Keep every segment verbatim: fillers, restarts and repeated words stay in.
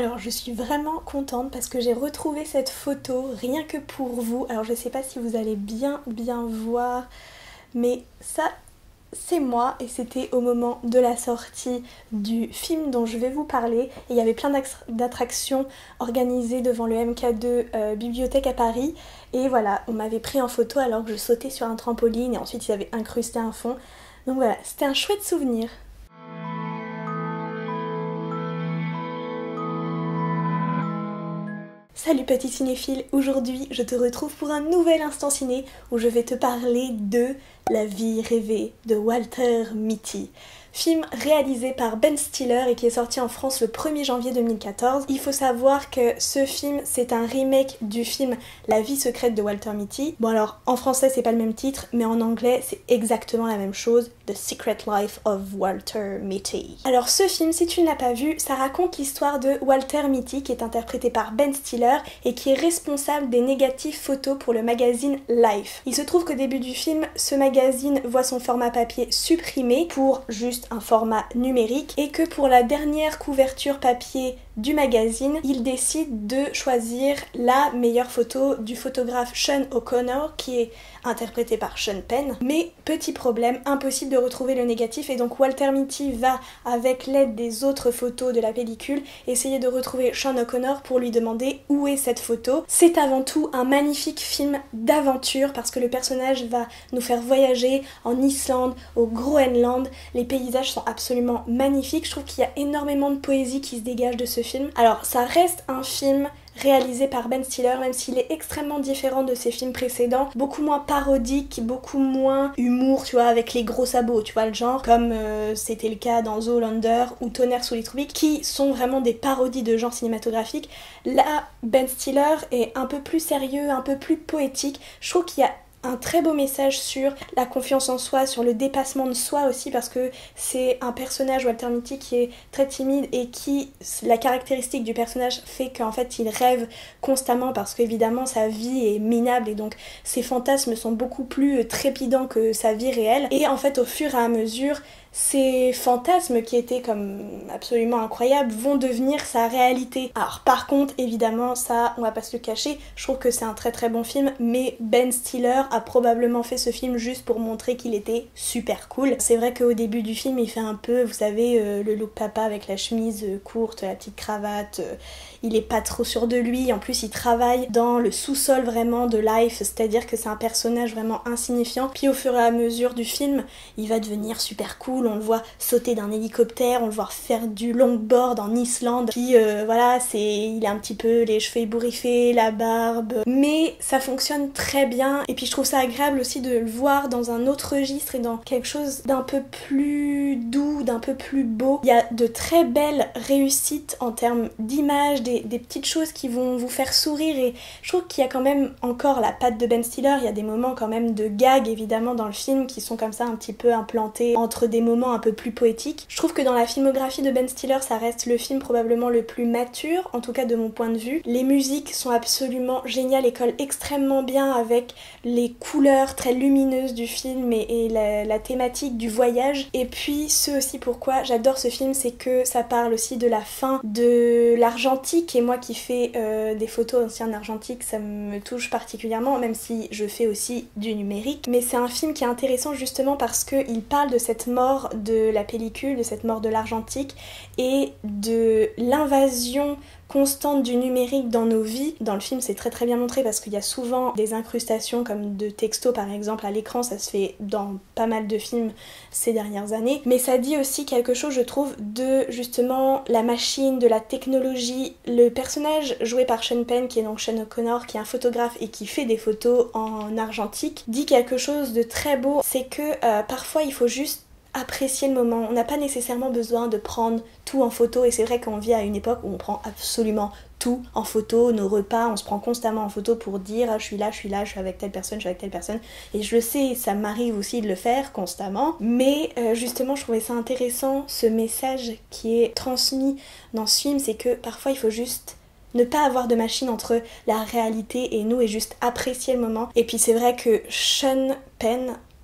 Alors je suis vraiment contente parce que j'ai retrouvé cette photo rien que pour vous. Alors je sais pas si vous allez bien bien voir, mais ça c'est moi et c'était au moment de la sortie du film dont je vais vous parler. Et il y avait plein d'attractions organisées devant le M K deux euh, Bibliothèque à Paris. Et voilà, on m'avait pris en photo alors que je sautais sur un trampoline et ensuite ils avaient incrusté un fond. Donc voilà, c'était un chouette souvenir. Salut petit cinéphile, aujourd'hui je te retrouve pour un nouvel instant ciné où je vais te parler de La vie rêvée de Walter Mitty. Film réalisé par Ben Stiller et qui est sorti en France le premier janvier deux mille quatorze. Il faut savoir que ce film c'est un remake du film La vie secrète de Walter Mitty. Bon alors en français c'est pas le même titre mais en anglais c'est exactement la même chose, The Secret Life of Walter Mitty. Alors ce film, si tu ne l'as pas vu, ça raconte l'histoire de Walter Mitty qui est interprété par Ben Stiller et qui est responsable des négatifs photos pour le magazine Life. Il se trouve qu'au début du film, ce magazine voit son format papier supprimé pour juste un format numérique et que pour la dernière couverture papier du magazine, il décide de choisir la meilleure photo du photographe Sean O'Connor qui est interprété par Sean Penn. Mais petit problème, impossible de retrouver le négatif et donc Walter Mitty va, avec l'aide des autres photos de la pellicule, essayer de retrouver Sean O'Connor pour lui demander où est cette photo. C'est avant tout un magnifique film d'aventure parce que le personnage va nous faire voyager en Islande, au Groenland. Les paysages sont absolument magnifiques. Je trouve qu'il y a énormément de poésie qui se dégage de ce film. Alors ça reste un film réalisé par Ben Stiller, même s'il est extrêmement différent de ses films précédents, beaucoup moins parodique, beaucoup moins humour, tu vois, avec les gros sabots, tu vois, le genre, comme euh, c'était le cas dans Zoolander ou Tonnerre sous les tropiques, qui sont vraiment des parodies de genre cinématographique. Là, Ben Stiller est un peu plus sérieux, un peu plus poétique. Je trouve qu'il y a un très beau message sur la confiance en soi, sur le dépassement de soi aussi, parce que c'est un personnage, Walter Mitty, qui est très timide et qui, la caractéristique du personnage fait qu'en fait il rêve constamment parce qu'évidemment sa vie est minable et donc ses fantasmes sont beaucoup plus trépidants que sa vie réelle. Et en fait au fur et à mesure, ces fantasmes qui étaient comme absolument incroyables vont devenir sa réalité. Alors par contre, évidemment, ça, on va pas se le cacher, je trouve que c'est un très très bon film, mais Ben Stiller a probablement fait ce film juste pour montrer qu'il était super cool. C'est vrai qu'au début du film, il fait un peu, vous savez, euh, le look papa avec la chemise euh, courte, la petite cravate, euh, il est pas trop sûr de lui, en plus il travaille dans le sous-sol vraiment de Life, c'est-à-dire que c'est un personnage vraiment insignifiant, puis au fur et à mesure du film, il va devenir super cool. On le voit sauter d'un hélicoptère, on le voit faire du longboard en Islande, puis euh, voilà, c'est, il a un petit peu les cheveux ébouriffés, la barbe, mais ça fonctionne très bien, et puis je trouve ça agréable aussi de le voir dans un autre registre et dans quelque chose d'un peu plus doux, d'un peu plus beau. Il y a de très belles réussites en termes d'image, des, des petites choses qui vont vous faire sourire, et je trouve qu'il y a quand même encore la patte de Ben Stiller. Il y a des moments quand même de gag évidemment dans le film qui sont comme ça un petit peu implantés entre des moments un peu plus poétiques. Je trouve que dans la filmographie de Ben Stiller, ça reste le film probablement le plus mature, en tout cas de mon point de vue. Les musiques sont absolument géniales et collent extrêmement bien avec les couleurs très lumineuses du film et, et la, la thématique du voyage. Et puis ce aussi pourquoi j'adore ce film, c'est que ça parle aussi de la fin de l'argentique, et moi qui fais euh, des photos aussi en argentique, ça me touche particulièrement, même si je fais aussi du numérique. Mais c'est un film qui est intéressant justement parce qu'il parle de cette mort de la pellicule, de cette mort de l'argentique et de l'invasion constante du numérique dans nos vies. Dans le film c'est très très bien montré parce qu'il y a souvent des incrustations comme de textos par exemple à l'écran, ça se fait dans pas mal de films ces dernières années, mais ça dit aussi quelque chose je trouve de justement la machine, de la technologie. Le personnage joué par Sean Penn, qui est donc Sean O'Connor, qui est un photographe et qui fait des photos en argentique, dit quelque chose de très beau, c'est que euh, parfois il faut juste apprécier le moment. On n'a pas nécessairement besoin de prendre tout en photo, et c'est vrai qu'on vit à une époque où on prend absolument tout en photo, nos repas, on se prend constamment en photo pour dire ah, je suis là, je suis là, je suis avec telle personne, je suis avec telle personne, et je le sais, ça m'arrive aussi de le faire constamment, mais euh, justement je trouvais ça intéressant, ce message qui est transmis dans ce film, c'est que parfois il faut juste ne pas avoir de machine entre la réalité et nous et juste apprécier le moment. Et puis c'est vrai que Sean Penn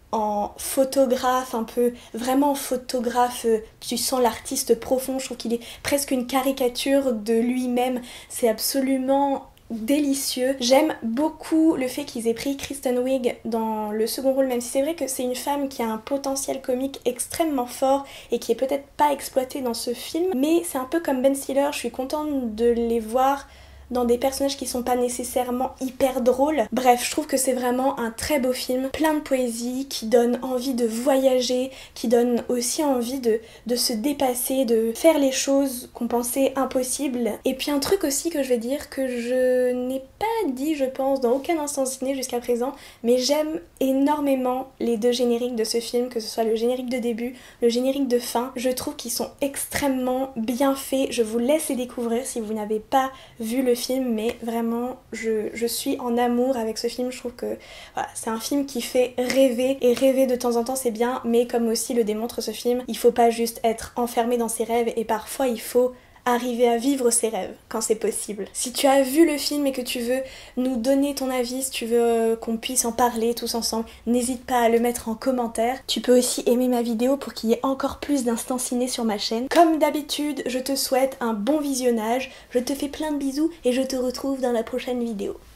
en photographe, un peu vraiment photographe, tu sens l'artiste profond, je trouve qu'il est presque une caricature de lui-même, c'est absolument délicieux. J'aime beaucoup le fait qu'ils aient pris Kristen Wiig dans le second rôle, même si c'est vrai que c'est une femme qui a un potentiel comique extrêmement fort et qui est peut-être pas exploité dans ce film, mais c'est un peu comme Ben Stiller, je suis contente de les voir dans des personnages qui sont pas nécessairement hyper drôles. Bref, je trouve que c'est vraiment un très beau film, plein de poésie, qui donne envie de voyager, qui donne aussi envie de, de se dépasser, de faire les choses qu'on pensait impossibles. Et puis un truc aussi que je vais dire, que je n'ai pas dit je pense dans aucun instant ciné jusqu'à présent, mais j'aime énormément les deux génériques de ce film, que ce soit le générique de début, le générique de fin. Je trouve qu'ils sont extrêmement bien faits, je vous laisse les découvrir si vous n'avez pas vu le film, mais vraiment je, je suis en amour avec ce film. Je trouve que voilà, c'est un film qui fait rêver, et rêver de temps en temps c'est bien, mais comme aussi le démontre ce film, il faut pas juste être enfermé dans ses rêves, et parfois il faut arriver à vivre ses rêves quand c'est possible. Si tu as vu le film et que tu veux nous donner ton avis, si tu veux euh, qu'on puisse en parler tous ensemble, n'hésite pas à le mettre en commentaire. Tu peux aussi aimer ma vidéo pour qu'il y ait encore plus d'instants ciné sur ma chaîne. Comme d'habitude, je te souhaite un bon visionnage, je te fais plein de bisous et je te retrouve dans la prochaine vidéo.